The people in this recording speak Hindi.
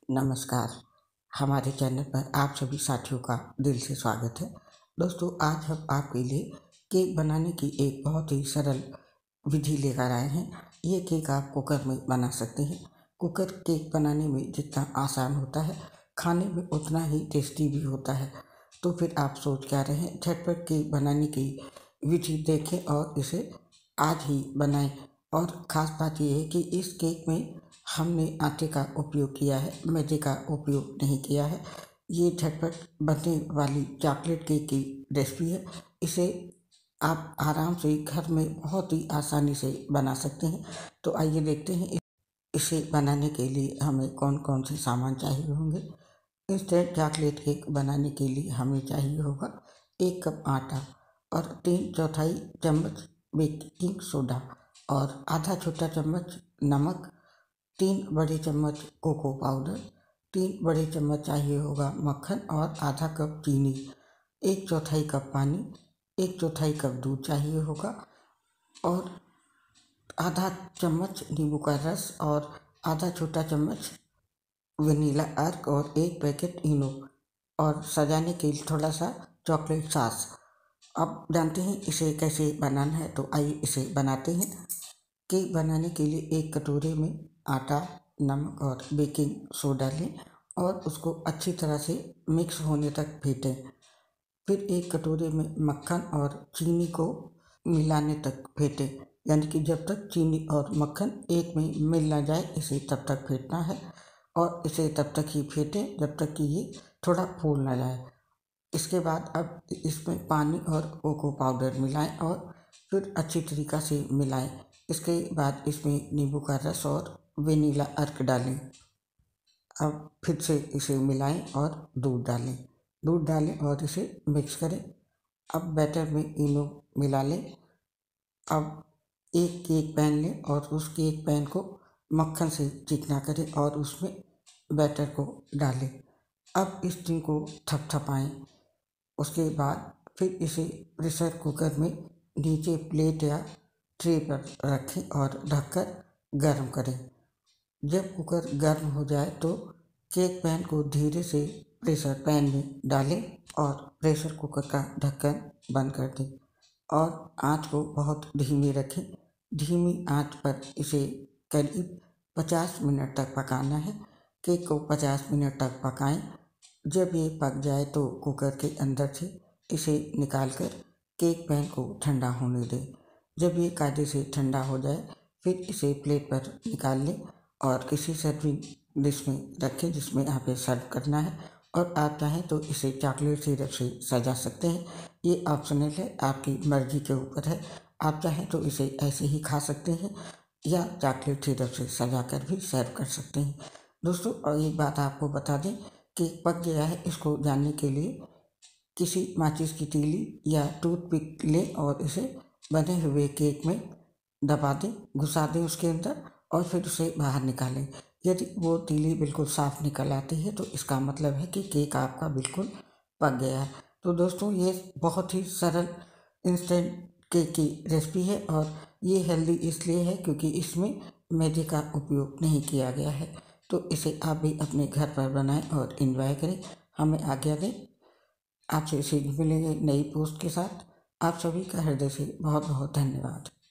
नमस्कार। हमारे चैनल पर आप सभी साथियों का दिल से स्वागत है। दोस्तों, आज हम आपके लिए केक बनाने की एक बहुत ही सरल विधि लेकर आए हैं। ये केक आप कुकर में बना सकते हैं। कुकर केक बनाने में जितना आसान होता है, खाने में उतना ही टेस्टी भी होता है। तो फिर आप सोच क्या रहे हैं, झटपट केक बनाने की विधि देखें और इसे आज ही बनाएं। और ख़ास बात यह है कि इस केक में हमने आटे का उपयोग किया है, मैदे का उपयोग नहीं किया है। ये झटपट बनने वाली चॉकलेट केक की रेसिपी है। इसे आप आराम से घर में बहुत ही आसानी से बना सकते हैं। तो आइए देखते हैं इसे बनाने के लिए हमें कौन कौन से सामान चाहिए होंगे। इंस्टेंट चॉकलेट केक बनाने के लिए हमें चाहिए होगा 1 कप आटा और 3/4 चम्मच बेकिंग सोडा और आधा छोटा चम्मच नमक, 3 बड़े चम्मच कोको पाउडर, 3 बड़े चम्मच चाहिए होगा मक्खन और आधा कप चीनी, 1/4 कप पानी, 1/4 कप दूध चाहिए होगा और आधा चम्मच नींबू का रस और आधा छोटा चम्मच वनीला अर्क और 1 पैकेट इनो और सजाने के लिए थोड़ा सा चॉकलेट सॉस। अब जानते हैं इसे कैसे बनाना है, तो आइए इसे बनाते हैं। केक बनाने के लिए एक कटोरे में आटा, नमक और बेकिंग सोडा लें और उसको अच्छी तरह से मिक्स होने तक फेंटें। फिर एक कटोरे में मक्खन और चीनी को मिलाने तक फेंटें, यानी कि जब तक चीनी और मक्खन एक में मिल ना जाए इसे तब तक फेंटना है। और इसे तब तक ही फेंटें जब तक कि ये थोड़ा फूल ना जाए। इसके बाद अब इसमें पानी और कोको पाउडर मिलाएं और फिर अच्छी तरीक़ा से मिलाएं। इसके बाद इसमें नींबू का रस और वेनिला अर्क डालें। अब फिर से इसे मिलाएं और दूध डालें और इसे मिक्स करें। अब बैटर में इनो मिला लें। अब एक केक पैन लें और उस केक पैन को मक्खन से चिकना करें और उसमें बैटर को डालें। अब इस स्टिंग को थपथपाएं। उसके बाद फिर इसे प्रेशर कुकर में नीचे प्लेट या ट्रे पर रखें और ढककर गर्म करें। जब कुकर गर्म हो जाए तो केक पैन को धीरे से प्रेशर पैन में डालें और प्रेशर कुकर का ढक्कन बंद कर दें और आंच को बहुत धीमी रखें। धीमी आंच पर इसे करीब 50 मिनट तक पकाना है। केक को 50 मिनट तक पकाएं। जब ये पक जाए तो कुकर के अंदर से इसे निकालकर केक पैन को ठंडा होने दें। जब ये कायदे से ठंडा हो जाए फिर इसे प्लेट पर निकाल लें और किसी सर्विंग डिश में रखें जिसमें आप सर्व करना है। और आप चाहें तो इसे चॉकलेट सिरप से सजा सकते हैं। ये ऑप्शनल है, आपकी मर्जी के ऊपर है। आप चाहें तो इसे ऐसे ही खा सकते हैं या चॉकलेट सिरप से सजा कर भी सर्व कर सकते हैं। दोस्तों, और एक बात आपको बता दें, केक पक गया है इसको जानने के लिए किसी माचिस की तीली या टूथपिक लें और इसे बने हुए केक में दबा दें, घुसा दें उसके अंदर और फिर उसे बाहर निकालें। यदि वो तीली बिल्कुल साफ निकल आती है तो इसका मतलब है कि केक आपका बिल्कुल पक गया है। तो दोस्तों, ये बहुत ही सरल इंस्टेंट केक की रेसिपी है और ये हेल्दी इसलिए है क्योंकि इसमें मैदे का उपयोग नहीं किया गया है। तो इसे आप भी अपने घर पर बनाएं और एंजॉय करें। हमें आज्ञा दें। आपसे शीघ्र मिलेंगे नई पोस्ट के साथ। आप सभी का हृदय से बहुत बहुत धन्यवाद।